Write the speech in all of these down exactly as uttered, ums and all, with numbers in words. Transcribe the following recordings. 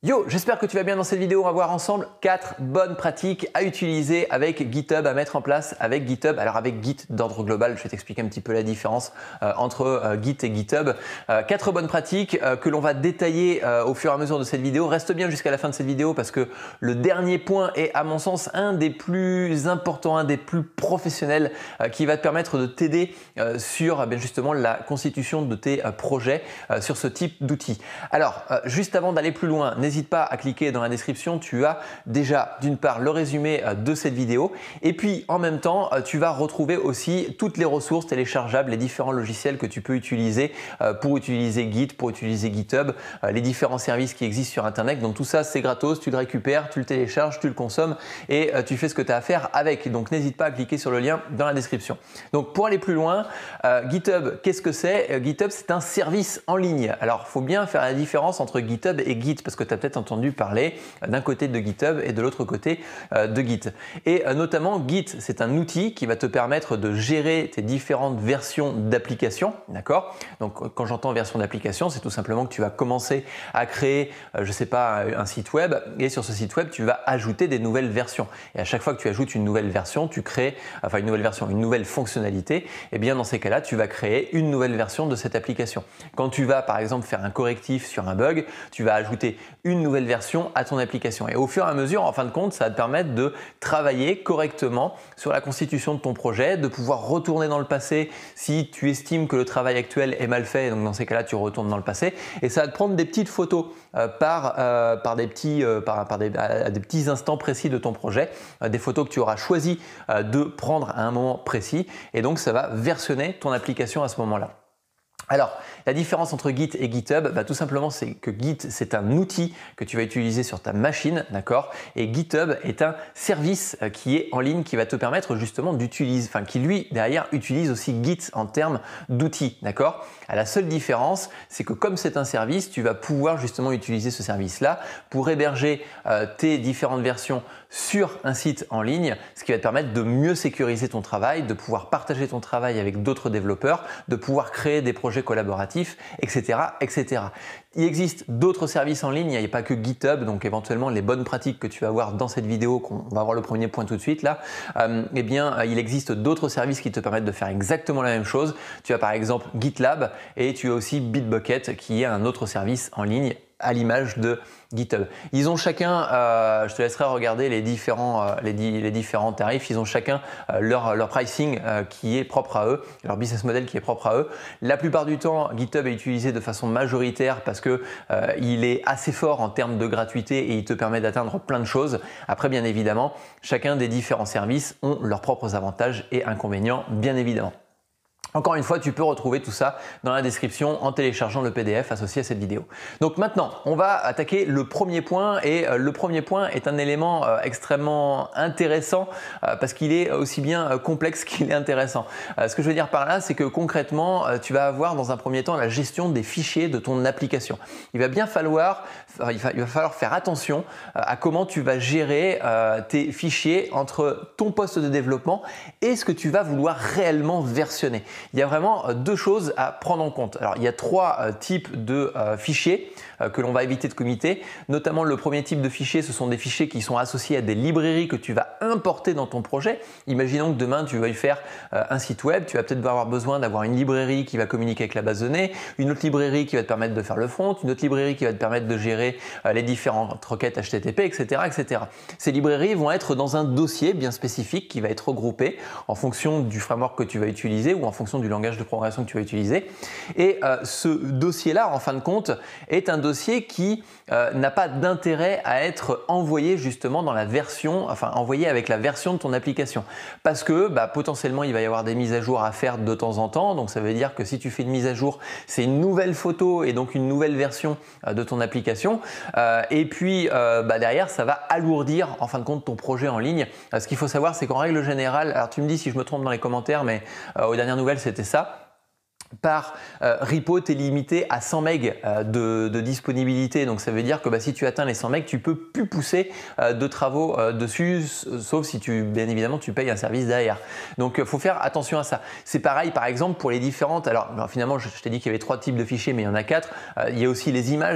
Yo, j'espère que tu vas bien. Dans cette vidéo, on va voir ensemble quatre bonnes pratiques à utiliser avec GitHub, à mettre en place avec GitHub. Alors avec Git d'ordre global, je vais t'expliquer un petit peu la différence euh, entre euh, Git et GitHub. Euh, quatre bonnes pratiques euh, que l'on va détailler euh, au fur et à mesure de cette vidéo. Reste bien jusqu'à la fin de cette vidéo parce que le dernier point est à mon sens un des plus importants, un des plus professionnels euh, qui va te permettre de t'aider euh, sur eh justement la constitution de tes euh, projets euh, sur ce type d'outils. Alors, euh, juste avant d'aller plus loin, n'hésite pas à cliquer dans la description, tu as déjà d'une part le résumé de cette vidéo et puis en même temps tu vas retrouver aussi toutes les ressources téléchargeables, les différents logiciels que tu peux utiliser pour utiliser Git, pour utiliser GitHub, les différents services qui existent sur internet. Donc tout ça c'est gratos, tu le récupères, tu le télécharges, tu le consommes et tu fais ce que tu as à faire avec. Donc n'hésite pas à cliquer sur le lien dans la description. Donc pour aller plus loin, euh, GitHub, qu'est-ce que c'est? GitHub c'est un service en ligne. Alors il faut bien faire la différence entre GitHub et Git parce que tu as peut-être entendu parler d'un côté de GitHub et de l'autre côté de Git. Et notamment Git, c'est un outil qui va te permettre de gérer tes différentes versions d'applications, d'accord? Donc quand j'entends version d'application, c'est tout simplement que tu vas commencer à créer, je ne sais pas, un site web et sur ce site web, tu vas ajouter des nouvelles versions. Et à chaque fois que tu ajoutes une nouvelle version, tu crées, enfin une nouvelle version, une nouvelle fonctionnalité, et bien dans ces cas-là, tu vas créer une nouvelle version de cette application. Quand tu vas par exemple faire un correctif sur un bug, tu vas ajouter une nouvelle version à ton application. Et au fur et à mesure, en fin de compte, ça va te permettre de travailler correctement sur la constitution de ton projet, de pouvoir retourner dans le passé si tu estimes que le travail actuel est mal fait. Donc dans ces cas-là, tu retournes dans le passé et ça va te prendre des petites photos euh, par, euh, par, des petits, euh, par, par des, à des petits instants précis de ton projet, euh, des photos que tu auras choisi euh, de prendre à un moment précis et donc ça va versionner ton application à ce moment-là. Alors, la différence entre Git et GitHub, bah, tout simplement, c'est que Git, c'est un outil que tu vas utiliser sur ta machine, d'accord? Et GitHub est un service euh, qui est en ligne, qui va te permettre justement d'utiliser, enfin, qui lui, derrière, utilise aussi Git en termes d'outils, d'accord? La seule différence, c'est que comme c'est un service, tu vas pouvoir justement utiliser ce service-là pour héberger euh, tes différentes versions sur un site en ligne, ce qui va te permettre de mieux sécuriser ton travail, de pouvoir partager ton travail avec d'autres développeurs, de pouvoir créer des projets collaboratifs, et cetera, et cetera. Il existe d'autres services en ligne, il n'y a pas que GitHub, donc éventuellement les bonnes pratiques que tu vas voir dans cette vidéo, qu'on va voir le premier point tout de suite là, euh, eh bien il existe d'autres services qui te permettent de faire exactement la même chose. Tu as par exemple GitLab et tu as aussi Bitbucket qui est un autre service en ligne à l'image de GitHub. Ils ont chacun, euh, je te laisserai regarder les différents, euh, les, di les différents tarifs, ils ont chacun euh, leur, leur pricing euh, qui est propre à eux, leur business model qui est propre à eux. La plupart du temps, GitHub est utilisé de façon majoritaire parce que euh, il est assez fort en termes de gratuité et il te permet d'atteindre plein de choses. Après, bien évidemment, chacun des différents services ont leurs propres avantages et inconvénients, bien évidemment. Encore une fois, tu peux retrouver tout ça dans la description en téléchargeant le P D F associé à cette vidéo. Donc maintenant, on va attaquer le premier point et euh, le premier point est un élément euh, extrêmement intéressant euh, parce qu'il est aussi bien euh, complexe qu'il est intéressant. Euh, ce que je veux dire par là, c'est que concrètement, euh, tu vas avoir dans un premier temps la gestion des fichiers de ton application. Il va bien falloir, il va, il va falloir faire attention euh, à comment tu vas gérer euh, tes fichiers entre ton poste de développement et ce que tu vas vouloir réellement versionner. Il y a vraiment deux choses à prendre en compte. Alors, il y a trois euh, types de euh, fichiers euh, que l'on va éviter de commiter. Notamment, le premier type de fichier, ce sont des fichiers qui sont associés à des librairies que tu vas importer dans ton projet. Imaginons que demain, tu veuilles faire euh, un site web. Tu vas peut-être avoir besoin d'avoir une librairie qui va communiquer avec la base de données, une autre librairie qui va te permettre de faire le front, une autre librairie qui va te permettre de gérer euh, les différentes requêtes H T T P, et cetera, et cetera. Ces librairies vont être dans un dossier bien spécifique qui va être regroupé en fonction du framework que tu vas utiliser ou en fonction du langage de programmation que tu vas utiliser. Et euh, ce dossier-là, en fin de compte, est un dossier qui euh, n'a pas d'intérêt à être envoyé justement dans la version, enfin envoyé avec la version de ton application. Parce que bah, potentiellement, il va y avoir des mises à jour à faire de temps en temps. Donc ça veut dire que si tu fais une mise à jour, c'est une nouvelle photo et donc une nouvelle version euh, de ton application. Euh, et puis euh, bah, derrière, ça va alourdir en fin de compte ton projet en ligne. Euh, ce qu'il faut savoir, c'est qu'en règle générale, alors tu me dis si je me trompe dans les commentaires, mais euh, aux dernières nouvelles, c'était ça. Par euh, repo, tu es limité à cent mégas euh, de, de disponibilité. Donc ça veut dire que bah, si tu atteins les cent mégas, tu peux plus pousser euh, de travaux euh, dessus, sauf si tu, bien évidemment, tu payes un service derrière. Donc il euh, faut faire attention à ça. C'est pareil par exemple pour les différentes. Alors, alors finalement, je, je t'ai dit qu'il y avait trois types de fichiers, mais il y en a quatre. Euh, il y a aussi les images.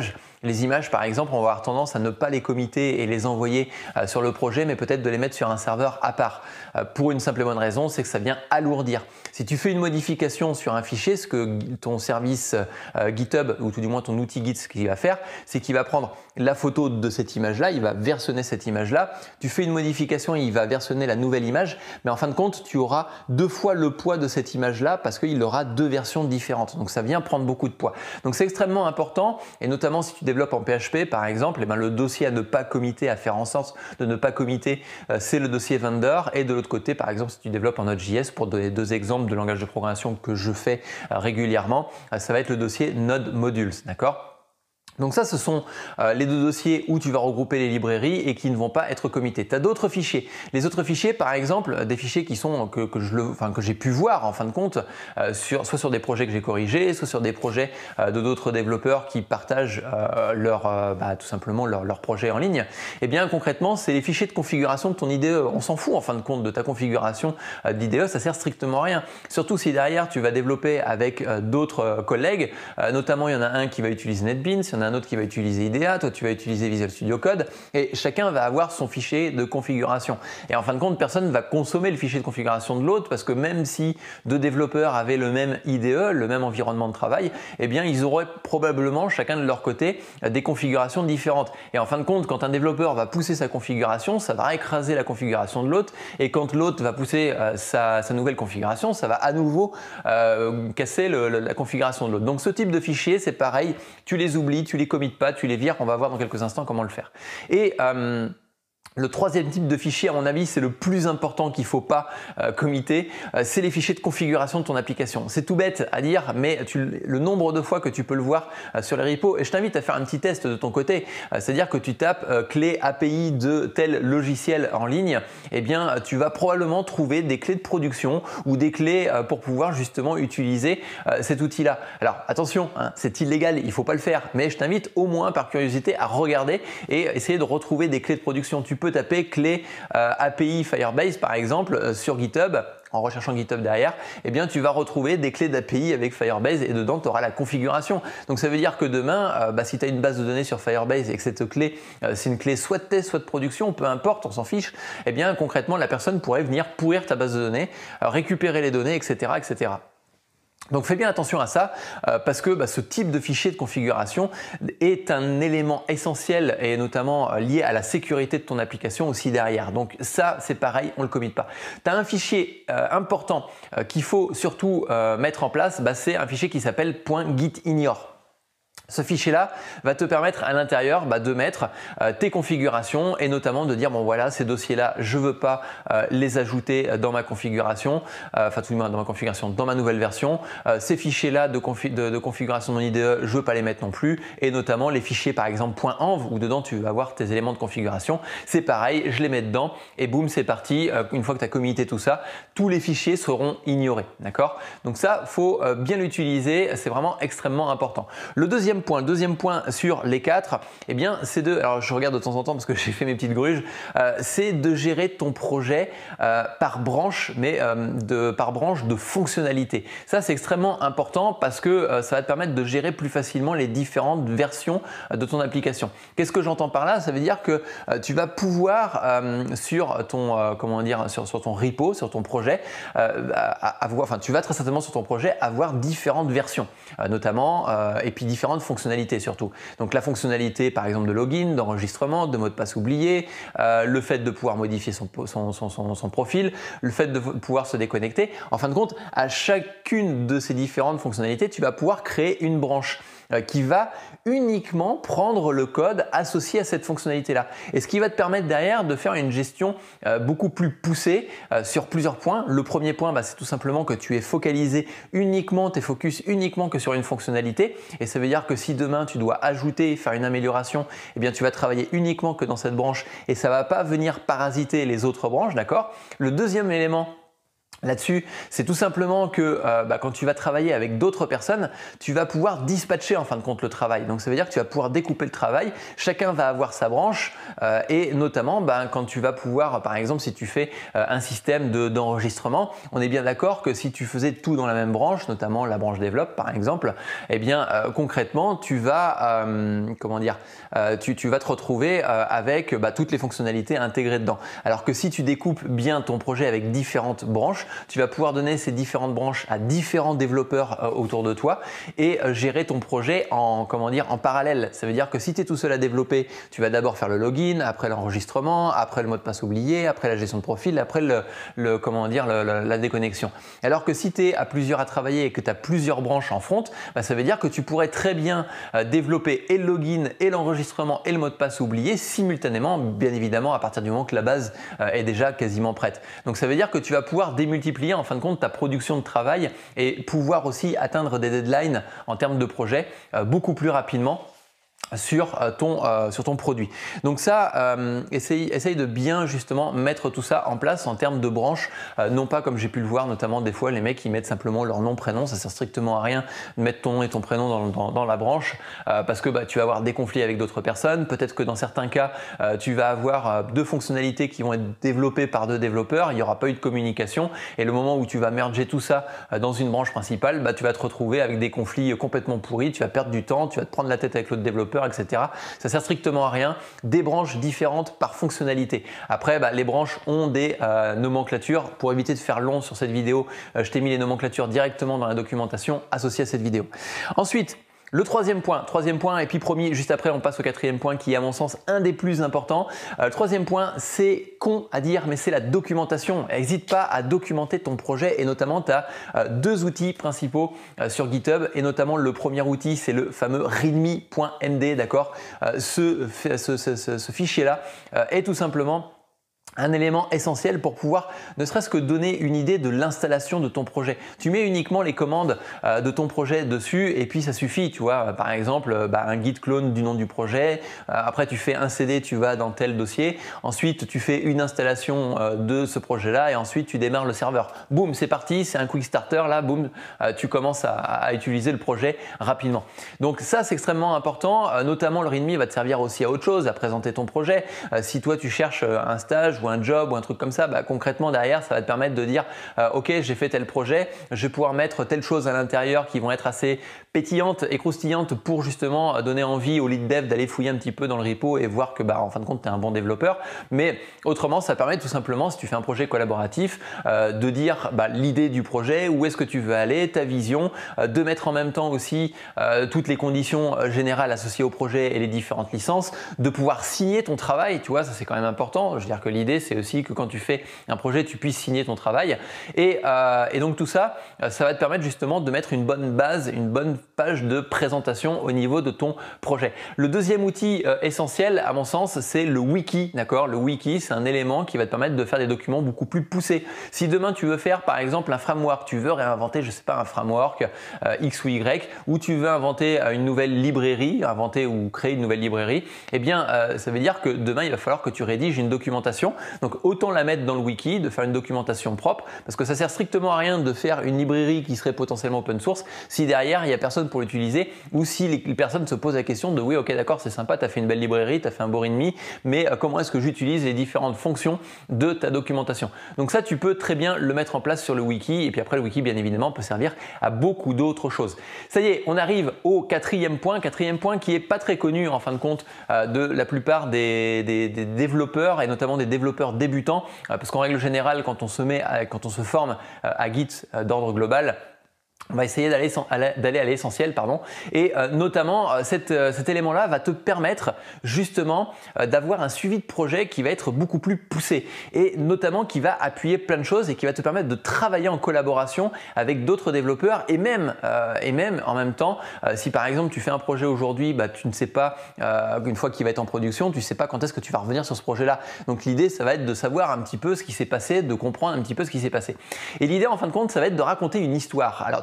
Les images, par exemple, on va avoir tendance à ne pas les commiter et les envoyer euh, sur le projet, mais peut-être de les mettre sur un serveur à part. Euh, pour une simple et bonne raison, c'est que ça vient alourdir. Si tu fais une modification sur un fichier, ce que ton service euh, GitHub, ou tout du moins ton outil Git, ce qu'il va faire, c'est qu'il va prendre la photo de cette image-là, il va versionner cette image-là. Tu fais une modification, il va versionner la nouvelle image, mais en fin de compte, tu auras deux fois le poids de cette image-là parce qu'il aura deux versions différentes. Donc ça vient prendre beaucoup de poids. Donc c'est extrêmement important, et notamment si tu développe en P H P par exemple, eh ben, le dossier à ne pas committer, à faire en sorte de ne pas committer, euh, c'est le dossier vendor. Et de l'autre côté, par exemple, si tu développes en Node.js, pour donner deux exemples de langage de programmation que je fais euh, régulièrement, euh, ça va être le dossier Node Modules, d'accord ? Donc ça, ce sont euh, les deux dossiers où tu vas regrouper les librairies et qui ne vont pas être committés. Tu as d'autres fichiers. Les autres fichiers, par exemple, des fichiers qui sont que, que je le, enfin, que j'ai pu voir en fin de compte, euh, sur, soit sur des projets que j'ai corrigés, soit sur des projets euh, de d'autres développeurs qui partagent euh, leur, euh, bah, tout simplement leur, leur projet en ligne. Et bien concrètement, c'est les fichiers de configuration de ton I D E. On s'en fout en fin de compte de ta configuration euh, d'I D E, ça sert strictement à rien. Surtout si derrière tu vas développer avec euh, d'autres euh, collègues, euh, notamment il y en a un qui va utiliser NetBeans, il y en a un autre qui va utiliser I D A, toi tu vas utiliser Visual Studio Code, et chacun va avoir son fichier de configuration. Et en fin de compte, personne ne va consommer le fichier de configuration de l'autre, parce que même si deux développeurs avaient le même I D E, le même environnement de travail, eh bien ils auraient probablement chacun de leur côté des configurations différentes. Et en fin de compte, quand un développeur va pousser sa configuration, ça va écraser la configuration de l'autre, et quand l'autre va pousser euh, sa, sa nouvelle configuration, ça va à nouveau euh, casser le, le, la configuration de l'autre. Donc ce type de fichier, c'est pareil, tu les oublies, tu les commites pas, tu les vires, on va voir dans quelques instants comment le faire. Et euh, le troisième type de fichier, à mon avis, c'est le plus important qu'il ne faut pas euh, committer, euh, c'est les fichiers de configuration de ton application. C'est tout bête à dire, mais tu, le nombre de fois que tu peux le voir euh, sur les repos, et je t'invite à faire un petit test de ton côté, euh, c'est-à-dire que tu tapes euh, clé A P I de tel logiciel en ligne, eh bien tu vas probablement trouver des clés de production ou des clés euh, pour pouvoir justement utiliser euh, cet outil-là. Alors attention, hein, c'est illégal, il ne faut pas le faire, mais je t'invite au moins par curiosité à regarder et essayer de retrouver des clés de production. Tu peux taper clé euh, A P I Firebase par exemple euh, sur GitHub, en recherchant GitHub derrière, eh bien tu vas retrouver des clés d'A P I avec Firebase et dedans tu auras la configuration. Donc ça veut dire que demain, euh, bah, si tu as une base de données sur Firebase et que cette clé, euh, c'est une clé soit de test, soit de production, peu importe, on s'en fiche, eh bien concrètement la personne pourrait venir pourrir ta base de données, euh, récupérer les données, et cetera, et cetera. Donc fais bien attention à ça euh, parce que bah, ce type de fichier de configuration est un élément essentiel et notamment euh, lié à la sécurité de ton application aussi derrière. Donc ça c'est pareil, on ne le commit pas. Tu as un fichier euh, important euh, qu'il faut surtout euh, mettre en place, bah, c'est un fichier qui s'appelle .gitignore. Ce fichier-là va te permettre à l'intérieur bah, de mettre euh, tes configurations et notamment de dire bon voilà ces dossiers-là je veux pas euh, les ajouter dans ma configuration, euh, enfin tout du moins dans ma configuration, dans ma nouvelle version. Euh, ces fichiers-là de, confi de, de configuration de mon I D E je veux pas les mettre non plus et notamment les fichiers par exemple .env où dedans tu vas avoir tes éléments de configuration. C'est pareil, je les mets dedans et boum c'est parti. Euh, une fois que tu as commité tout ça, tous les fichiers seront ignorés, d'accord? Donc ça faut euh, bien l'utiliser, c'est vraiment extrêmement important. Le deuxième point, le deuxième point sur les quatre, eh bien c'est de, alors je regarde de temps en temps parce que j'ai fait mes petites gruges, euh, c'est de gérer ton projet euh, par branche, mais euh, de, par branche de fonctionnalité. Ça c'est extrêmement important parce que euh, ça va te permettre de gérer plus facilement les différentes versions euh, de ton application. Qu'est-ce que j'entends par là? Ça veut dire que euh, tu vas pouvoir euh, sur ton, euh, comment dire, sur, sur ton repo, sur ton projet, euh, avoir, enfin tu vas très certainement sur ton projet avoir différentes versions, euh, notamment euh, et puis différentes fonctionnalités surtout. Donc la fonctionnalité par exemple de login, d'enregistrement, de mot de passe oublié, euh, le fait de pouvoir modifier son, son, son, son, son profil, le fait de pouvoir se déconnecter. En fin de compte, à chacune de ces différentes fonctionnalités, tu vas pouvoir créer une branche euh, qui va uniquement prendre le code associé à cette fonctionnalité-là. Et ce qui va te permettre derrière de faire une gestion euh, beaucoup plus poussée euh, sur plusieurs points. Le premier point, bah, c'est tout simplement que tu es focalisé uniquement, tu es focus uniquement que sur une fonctionnalité. Et ça veut dire que si demain tu dois ajouter, faire une amélioration, eh bien tu vas travailler uniquement que dans cette branche et ça ne va pas venir parasiter les autres branches, d'accord? Le deuxième élément Là-dessus, c'est tout simplement que euh, bah, quand tu vas travailler avec d'autres personnes, tu vas pouvoir dispatcher en fin de compte le travail. Donc ça veut dire que tu vas pouvoir découper le travail, chacun va avoir sa branche euh, et notamment bah, quand tu vas pouvoir, par exemple si tu fais euh, un système de, d'enregistrement, on est bien d'accord que si tu faisais tout dans la même branche, notamment la branche développe par exemple, eh bien euh, concrètement tu vas, euh, comment dire, euh, tu, tu vas te retrouver euh, avec bah, toutes les fonctionnalités intégrées dedans. Alors que si tu découpes bien ton projet avec différentes branches, tu vas pouvoir donner ces différentes branches à différents développeurs euh, autour de toi et euh, gérer ton projet en, comment dire, en parallèle. Ça veut dire que si tu es tout seul à développer, tu vas d'abord faire le login, après l'enregistrement, après le mot de passe oublié, après la gestion de profil, après le, le, comment dire, le, le, la déconnexion. Alors que si tu es à plusieurs à travailler et que tu as plusieurs branches en front, bah, ça veut dire que tu pourrais très bien euh, développer et le login et l'enregistrement et le mot de passe oublié simultanément, bien évidemment à partir du moment que la base euh, est déjà quasiment prête. Donc ça veut dire que tu vas pouvoir démultiplier multiplier en fin de compte ta production de travail et pouvoir aussi atteindre des deadlines en termes de projet euh, beaucoup plus rapidement sur ton, euh, sur ton produit. Donc ça, euh, essaye, essaye de bien justement mettre tout ça en place en termes de branches, euh, non pas comme j'ai pu le voir notamment des fois les mecs qui mettent simplement leur nom, prénom, ça sert strictement à rien de mettre ton nom et ton prénom dans, dans, dans la branche euh, parce que bah, tu vas avoir des conflits avec d'autres personnes, peut-être que dans certains cas euh, tu vas avoir euh, deux fonctionnalités qui vont être développées par deux développeurs, il n'y aura pas eu de communication et le moment où tu vas merger tout ça euh, dans une branche principale, bah, tu vas te retrouver avec des conflits complètement pourris, tu vas perdre du temps, tu vas te prendre la tête avec l'autre développeur, et cetera. Ça sert strictement à rien. Des branches différentes par fonctionnalité. Après, bah, les branches ont des euh, nomenclatures. Pour éviter de faire long sur cette vidéo, euh, je t'ai mis les nomenclatures directement dans la documentation associée à cette vidéo. Ensuite, le troisième point, troisième point, et puis promis, juste après on passe au quatrième point qui est à mon sens un des plus importants. Euh, le troisième point, c'est con à dire, mais c'est la documentation. N'hésite pas à documenter ton projet et notamment tu as euh, deux outils principaux euh, sur GitHub et notamment le premier outil, c'est le fameux readme point m d, d'accord. euh, ce, ce, ce, ce, ce fichier-là euh, est tout simplement un élément essentiel pour pouvoir ne serait-ce que donner une idée de l'installation de ton projet. Tu mets uniquement les commandes euh, de ton projet dessus et puis ça suffit, tu vois. Par exemple, euh, bah, un git clone du nom du projet. Euh, après, tu fais un C D, tu vas dans tel dossier. Ensuite, tu fais une installation euh, de ce projet-là et ensuite tu démarres le serveur. Boum, c'est parti, c'est un quick starter. Là, boum, euh, tu commences à, à utiliser le projet rapidement. Donc ça, c'est extrêmement important. Euh, notamment, le readme va te servir aussi à autre chose, à présenter ton projet. Euh, si toi, tu cherches un stage ou un job ou un truc comme ça, bah, concrètement derrière ça va te permettre de dire euh, ok, j'ai fait tel projet, je vais pouvoir mettre telle chose à l'intérieur qui vont être assez pétillantes et croustillantes pour justement donner envie au lead dev d'aller fouiller un petit peu dans le repo et voir que bah, en fin de compte tu es un bon développeur. Mais autrement ça permet tout simplement, si tu fais un projet collaboratif, euh, de dire bah, l'idée du projet, où est-ce que tu veux aller, ta vision, euh, de mettre en même temps aussi euh, toutes les conditions euh, générales associées au projet et les différentes licences, de pouvoir signer ton travail, tu vois, ça c'est quand même important. Je veux dire que l'idée c'est aussi que quand tu fais un projet, tu puisses signer ton travail. Et, euh, et donc tout ça, ça va te permettre justement de mettre une bonne base, une bonne page de présentation au niveau de ton projet. Le deuxième outil euh, essentiel, à mon sens, c'est le wiki. D'accord ? Le wiki, c'est un élément qui va te permettre de faire des documents beaucoup plus poussés. Si demain tu veux faire par exemple un framework, tu veux réinventer, je sais pas, un framework euh, X ou Y, ou tu veux inventer euh, une nouvelle librairie, inventer ou créer une nouvelle librairie, eh bien euh, ça veut dire que demain il va falloir que tu rédiges une documentation. Donc autant la mettre dans le wiki, de faire une documentation propre, parce que ça sert strictement à rien de faire une librairie qui serait potentiellement open source si derrière il n'y a personne pour l'utiliser ou si les personnes se posent la question de oui ok d'accord c'est sympa, tu as fait une belle librairie, tu as fait un beau readme, mais euh, comment est-ce que j'utilise les différentes fonctions de ta documentation. Donc ça tu peux très bien le mettre en place sur le wiki et puis après le wiki bien évidemment peut servir à beaucoup d'autres choses. Ça y est, on arrive au quatrième point, quatrième point qui est pas très connu en fin de compte euh, de la plupart des, des, des développeurs et notamment des développeurs débutants, parce qu'en règle générale, quand on se met, à, quand on se forme à Git d'ordre global, on va essayer d'aller d'aller à l'essentiel, pardon, et euh, notamment euh, cet, euh, cet élément-là va te permettre justement euh, d'avoir un suivi de projet qui va être beaucoup plus poussé et notamment qui va appuyer plein de choses et qui va te permettre de travailler en collaboration avec d'autres développeurs et même euh, et même en même temps, euh, si par exemple tu fais un projet aujourd'hui, bah, tu ne sais pas euh, une fois qu'il va être en production, tu ne sais pas quand est-ce que tu vas revenir sur ce projet-là. Donc l'idée, ça va être de savoir un petit peu ce qui s'est passé, de comprendre un petit peu ce qui s'est passé. Et l'idée, en fin de compte, ça va être de raconter une histoire. Alors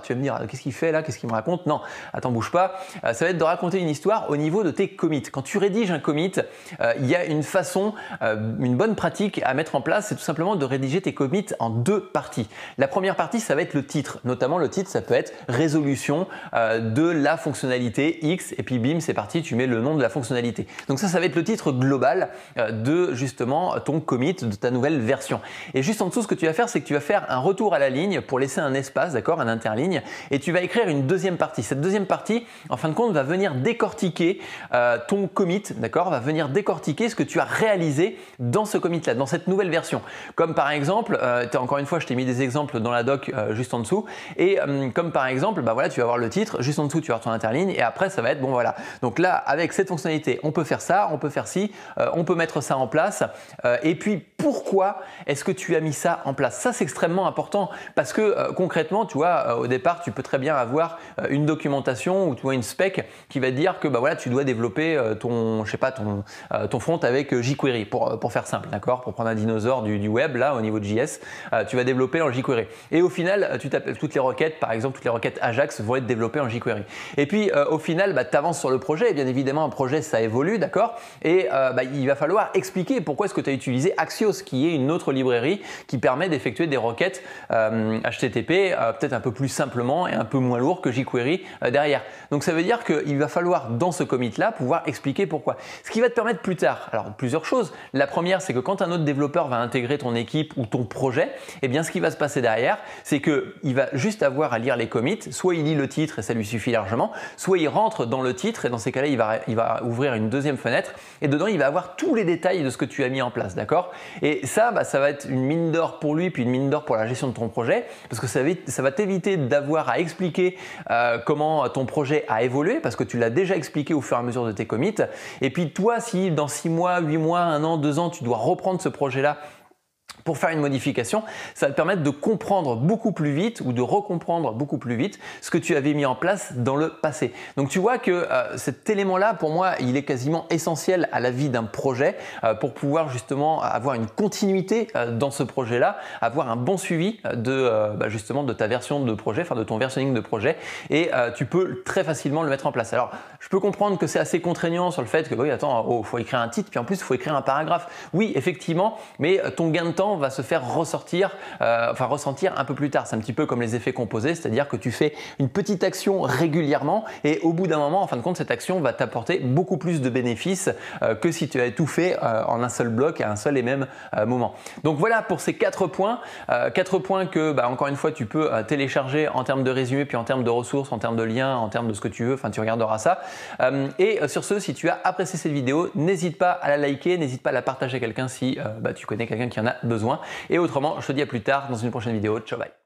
tu vas me dire qu'est-ce qu'il fait là, qu'est-ce qu'il me raconte? Non, attends, bouge pas. Euh, ça va être de raconter une histoire au niveau de tes commits. Quand tu rédiges un commit, euh, il y a une façon, euh, une bonne pratique à mettre en place, c'est tout simplement de rédiger tes commits en deux parties. La première partie, ça va être le titre. Notamment le titre, ça peut être résolution euh, de la fonctionnalité X et puis bim, c'est parti, tu mets le nom de la fonctionnalité. Donc ça, ça va être le titre global euh, de justement ton commit, de ta nouvelle version. Et juste en dessous, ce que tu vas faire, c'est que tu vas faire un retour à la ligne pour laisser un espace, d'accord, un interligne, et tu vas écrire une deuxième partie. Cette deuxième partie, en fin de compte, va venir décortiquer euh, ton commit, d'accord, va venir décortiquer ce que tu as réalisé dans ce commit-là, dans cette nouvelle version. Comme par exemple, euh, encore une fois, je t'ai mis des exemples dans la doc euh, juste en dessous, et euh, comme par exemple, bah voilà, tu vas voir le titre, juste en dessous, tu vas avoir ton interligne, et après, ça va être bon, voilà. Donc là, avec cette fonctionnalité, on peut faire ça, on peut faire ci, euh, on peut mettre ça en place, euh, et puis pourquoi est-ce que tu as mis ça en place? Ça, c'est extrêmement important parce que euh, concrètement, tu vois, euh, au départ, tu peux très bien avoir euh, une documentation ou tu vois une spec qui va te dire que bah voilà, tu dois développer euh, ton, je sais pas, ton, euh, ton front avec jQuery pour, pour faire simple, d'accord? Pour prendre un dinosaure du, du web là au niveau de J S, euh, tu vas développer en jQuery. Et au final, tu tapes toutes les requêtes, par exemple, toutes les requêtes Ajax vont être développées en jQuery. Et puis euh, au final, bah, tu avances sur le projet. Et bien évidemment, un projet, ça évolue, d'accord? Et euh, bah, il va falloir expliquer pourquoi est-ce que tu as utilisé Axios, qui est une autre librairie qui permet d'effectuer des requêtes euh, H T T P euh, peut-être un peu plus simplement et un peu moins lourd que jQuery euh, derrière. Donc ça veut dire qu'il va falloir dans ce commit là pouvoir expliquer pourquoi. Ce qui va te permettre plus tard, alors plusieurs choses. La première, c'est que quand un autre développeur va intégrer ton équipe ou ton projet, eh bien ce qui va se passer derrière, c'est qu'il va juste avoir à lire les commits, soit il lit le titre et ça lui suffit largement, soit il rentre dans le titre et dans ces cas-là, il va, il va ouvrir une deuxième fenêtre et dedans, il va avoir tous les détails de ce que tu as mis en place, d'accord? Et ça, bah, ça va être une mine d'or pour lui, puis une mine d'or pour la gestion de ton projet, parce que ça va, ça va t'éviter d'avoir à expliquer euh, comment ton projet a évolué, parce que tu l'as déjà expliqué au fur et à mesure de tes commits. Et puis toi, si dans six mois, huit mois, un an, deux ans, tu dois reprendre ce projet-là pour faire une modification, ça va te permettre de comprendre beaucoup plus vite ou de recomprendre beaucoup plus vite ce que tu avais mis en place dans le passé. Donc tu vois que euh, cet élément-là, pour moi, il est quasiment essentiel à la vie d'un projet euh, pour pouvoir justement avoir une continuité euh, dans ce projet-là, avoir un bon suivi de euh, bah, justement de ta version de projet, enfin de ton versionning de projet, et euh, tu peux très facilement le mettre en place. Alors, je peux comprendre que c'est assez contraignant sur le fait que oui, attends, oh, faut écrire un titre, puis en plus, il faut écrire un paragraphe. Oui, effectivement, mais ton gain de temps va se faire ressortir, euh, enfin ressentir un peu plus tard. C'est un petit peu comme les effets composés, c'est-à-dire que tu fais une petite action régulièrement et au bout d'un moment, en fin de compte, cette action va t'apporter beaucoup plus de bénéfices euh, que si tu avais tout fait euh, en un seul bloc à un seul et même euh, moment. Donc voilà pour ces quatre points, euh, quatre points que, bah, encore une fois, tu peux euh, télécharger en termes de résumé, puis en termes de ressources, en termes de liens, en termes de ce que tu veux. Enfin, tu regarderas ça. Euh, et euh, sur ce, si tu as apprécié cette vidéo, n'hésite pas à la liker, n'hésite pas à la partager à quelqu'un si euh, bah, tu connais quelqu'un qui en a besoin. Et autrement, je te dis à plus tard dans une prochaine vidéo. Ciao, bye.